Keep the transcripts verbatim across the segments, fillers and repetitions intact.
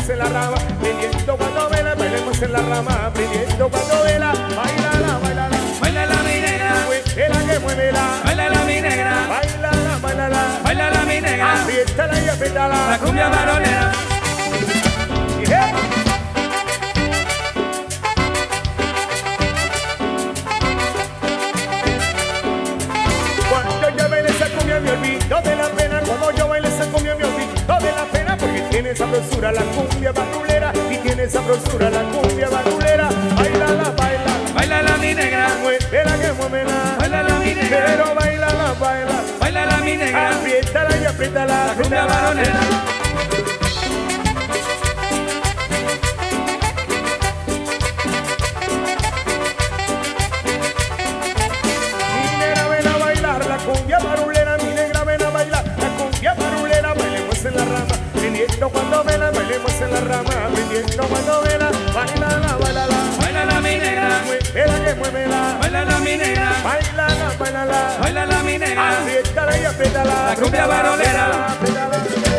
bailemos en la rama, prendiendo cuando vela, bailemos en la rama, prendiendo cuando vela, bailala, bailala, bailala mi negra, muévela que muévela, bailala mi negra, bailala, bailala, bailala mi negra, apriétala y apriétala, la cumbia varonera. Yeah. Cuando yo baile esa cumbia me olvido de la pena, cuando yo baile esa cumbia me olvido de la pena, porque tiene esa sabrosura la cumbia barulera, y tiene esa sabrosura la cumbia barulera, bailala, baila, bailala mi negra, muévela que muévela, bailala mi negra, pero bailala, baila, bailala mi negra, apriétala y apriétala, la cumbia varonera. Cumbia barulera, mi negra, ven a bailar la cumbia barulera, bailemos en la rama, prendiendo cuando vela, bailemos en la rama, prendiendo cuando vela, bailala, bailala, bailala mi negra, muévela que muévela, bailala mi negra, bailala, bailala, bailala mi negra, apriétala y apriétala, la cumbia barulera. apriétala.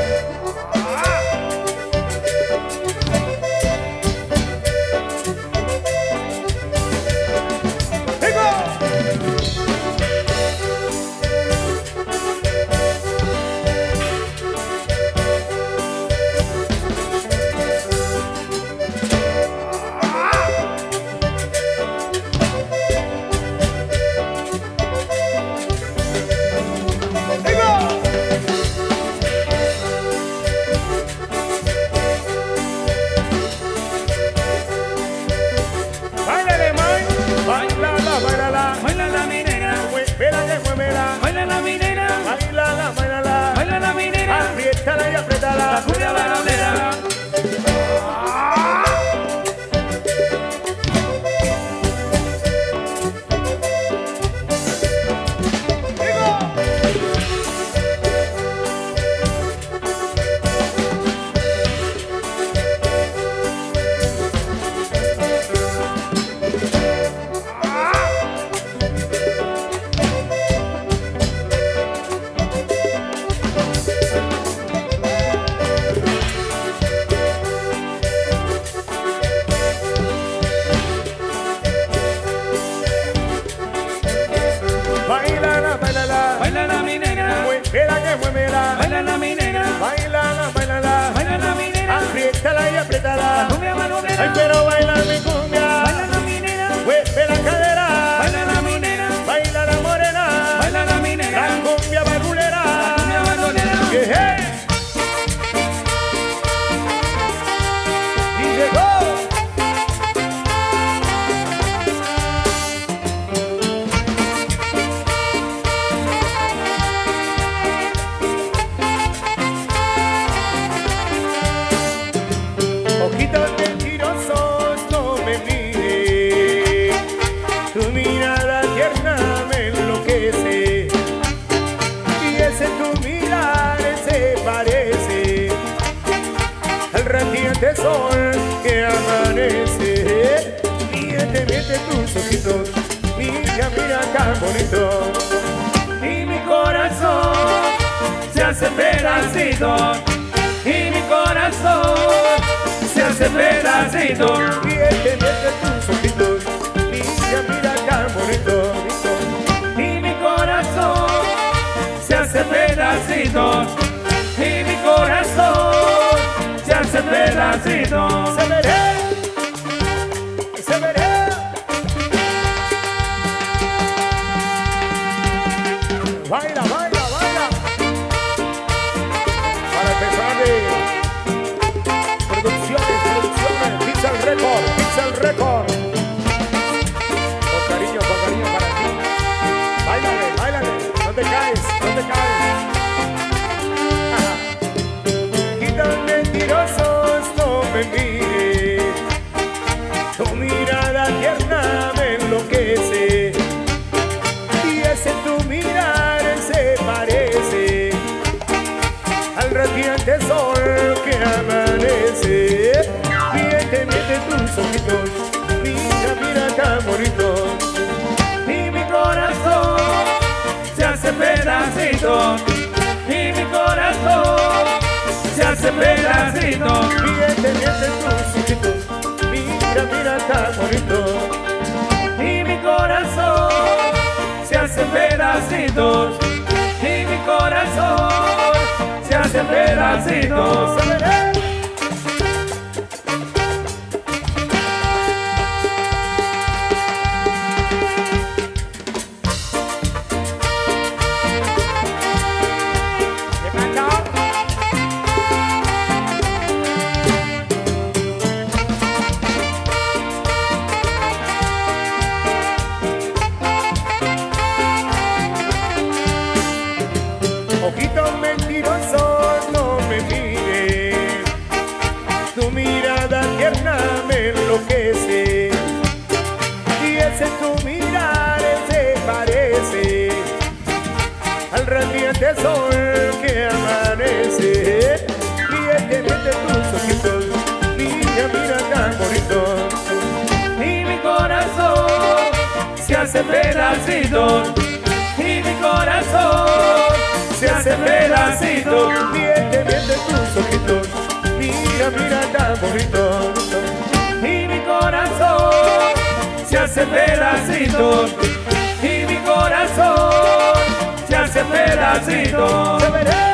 Bailala mi negra, muévela que muévela, bailala mi negra, bailala, bailala, bailala mi negra, apriétala y apriétala, la cumbia varonera. bailala, bailala, Bailala mi negra, muévela que muévela, bailala mi negra, bailala, bailala, bailala mi negra, apriétala y apriétala, cumbia ay varonera. quiero bailar mi cumbia, Bailala mi negra, mueve la cadera, bailala mi negra, baila la morena, bailala mi la negra, cumbia barulera, cumbia varonera. yeah. Y llegó. Ojitos mentirosos, no me mires, tu mirada tierna me enloquece, y ese tu mirar se parece al radiante sol que amanece. Miente, miente tus ojitos, mira, mira tan bonito, y mi corazón se hace pedacito, y mi corazón se hace pedacito. Miente, miente tus ojitos, mira, mira tan bonito, Y mi corazón se hace pedacito, y mi corazón se hace pedacito. se veré, se veré. Baila, baila, baila. Para empezar de producciones, producciones, Pixel Record, Pixel Record. Con cariño, con cariño para ti. Báilale, báilale, no te caes, no te caes. Ojitos mentirosos, no me mires, tu mirada tierna me enloquece, y ese tu mirar se parece al radiante sol que amanece. Miente, miente tus ojitos, mira, mira tan bonito, Y mi corazón se hace pedacito, y mi corazón se hace pedacito. miente, pedacitos y mi corazón se hace pedacitos. Ojito mentiroso, no me mires, tu mirada tierna me enloquece, y ese tu mirar se parece al radiante sol que amanece, y este miente tus ojitos, niña mira tan bonito, y mi corazón se hace pedacitos, y mi corazón se hace pedacito. Miente, miente tus ojitos, mira, mira tan bonito, y mi corazón se hace pedacito, y mi corazón se hace pedacito.